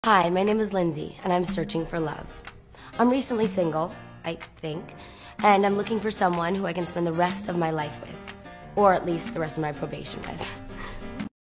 Hi, my name is Lindsay, and I'm searching for love. I'm recently single, I think, and I'm looking for someone who I can spend the rest of my life with, or at least the rest of my probation with.